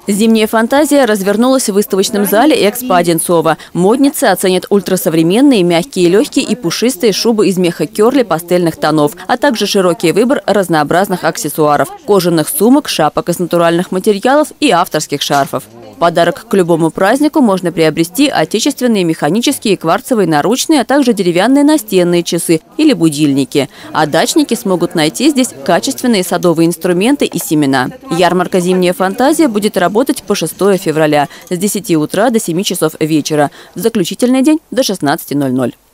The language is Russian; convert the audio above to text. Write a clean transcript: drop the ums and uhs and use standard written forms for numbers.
Зимняя фантазия развернулась в выставочном зале Экспо Одинцово. Модницы оценят ультрасовременные, мягкие, легкие и пушистые шубы из меха керли пастельных тонов, а также широкий выбор разнообразных аксессуаров – кожаных сумок, шапок из натуральных материалов и авторских шарфов. В подарок к любому празднику можно приобрести отечественные механические кварцевые наручные, а также деревянные настенные часы или будильники. А дачники смогут найти здесь качественные садовые инструменты и семена. Ярмарка «Зимняя фантазия» будет работать по 6 февраля с 10 утра до 7 часов вечера. В заключительный день до 16:00.